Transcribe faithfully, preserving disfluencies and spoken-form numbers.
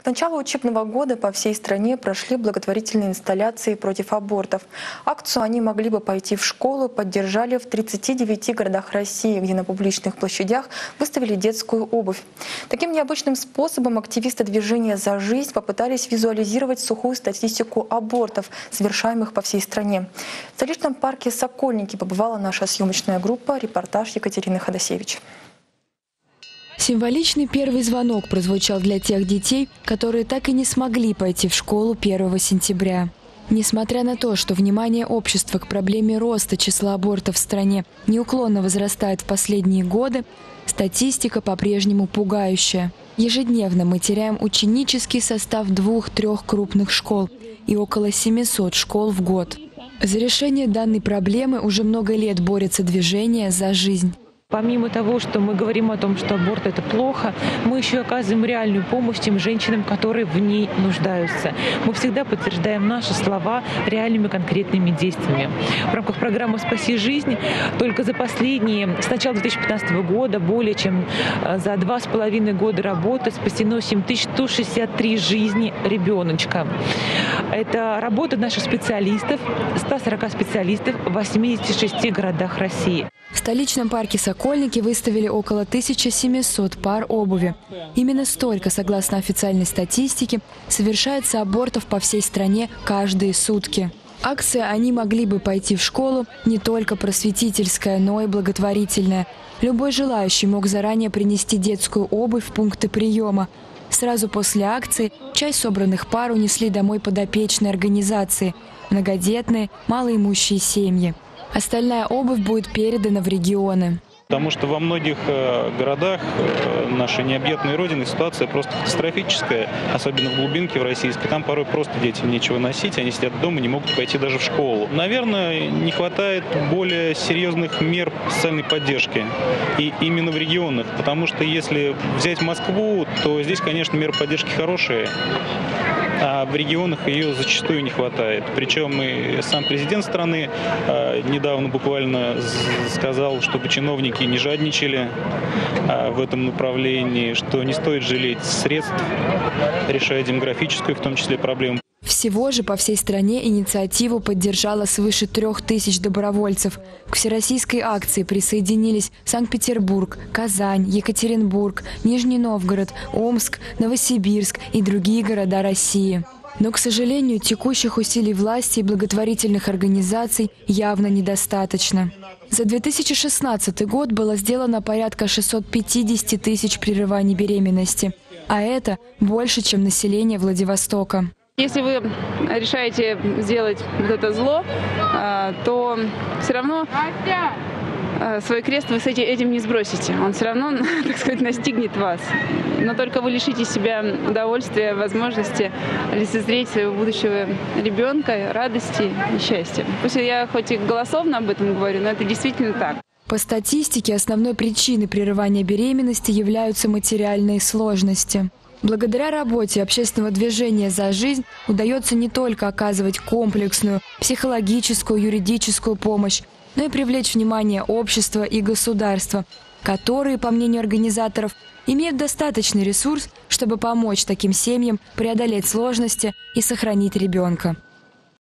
К началу учебного года по всей стране прошли благотворительные инсталляции против абортов. Акцию «Они могли бы пойти в школу» поддержали в тридцати девяти городах России, где на публичных площадях выставили детскую обувь. Таким необычным способом активисты движения «За жизнь» попытались визуализировать сухую статистику абортов, совершаемых по всей стране. В столичном парке «Сокольники» побывала наша съемочная группа. Репортаж Екатерины Ходосевич. Символичный первый звонок прозвучал для тех детей, которые так и не смогли пойти в школу первого сентября. Несмотря на то, что внимание общества к проблеме роста числа абортов в стране неуклонно возрастает в последние годы, статистика по-прежнему пугающая. Ежедневно мы теряем ученический состав двух-трех крупных школ и около семисот школ в год. За решение данной проблемы уже много лет борется движение «За жизнь». Помимо того, что мы говорим о том, что аборт – это плохо, мы еще оказываем реальную помощь тем женщинам, которые в ней нуждаются. Мы всегда подтверждаем наши слова реальными конкретными действиями. В рамках программы «Спаси жизнь» только за последние, с начала две тысячи пятнадцатого года, более чем за два с половиной года работы спасено семь тысяч сто шестьдесят три жизни ребеночка. Это работа наших специалистов, ста сорока специалистов в восьмидесяти шести городах России. В столичном парке «Сокольники» выставили около тысячи семисот пар обуви. Именно столько, согласно официальной статистике, совершается абортов по всей стране каждые сутки. Акция «Они могли бы пойти в школу» не только просветительская, но и благотворительная. Любой желающий мог заранее принести детскую обувь в пункты приема. Сразу после акции часть собранных пар унесли домой подопечные организации, многодетные, малоимущие семьи. Остальная обувь будет передана в регионы. Потому что во многих городах нашей необъятной родины ситуация просто катастрофическая, особенно в глубинке в российской. Там порой просто детям нечего носить, они сидят дома, не могут пойти даже в школу. Наверное, не хватает более серьезных мер социальной поддержки. И именно в регионах. Потому что если взять Москву, то здесь, конечно, меры поддержки хорошие. А в регионах ее зачастую не хватает. Причем и сам президент страны э, недавно буквально сказал, чтобы чиновники не жадничали э, в этом направлении, что не стоит жалеть средств, решая демографическую, в том числе, проблему. Всего же по всей стране инициативу поддержало свыше трех тысяч добровольцев. К всероссийской акции присоединились Санкт-Петербург, Казань, Екатеринбург, Нижний Новгород, Омск, Новосибирск и другие города России. Но, к сожалению, текущих усилий власти и благотворительных организаций явно недостаточно. За две тысячи шестнадцатый год было сделано порядка шестисот пятидесяти тысяч прерываний беременности, а это больше, чем население Владивостока. Если вы решаете сделать вот это зло, то все равно свой крест вы с этим не сбросите. Он все равно, так сказать, настигнет вас. Но только вы лишите себя удовольствия, возможности лицезреть своего будущего ребенка, радости и счастья. Пусть я хоть и голословно об этом говорю, но это действительно так. По статистике, основной причиной прерывания беременности являются материальные сложности. Благодаря работе общественного движения «За жизнь» удается не только оказывать комплексную психологическую, юридическую помощь, но и привлечь внимание общества и государства, которые, по мнению организаторов, имеют достаточный ресурс, чтобы помочь таким семьям преодолеть сложности и сохранить ребенка.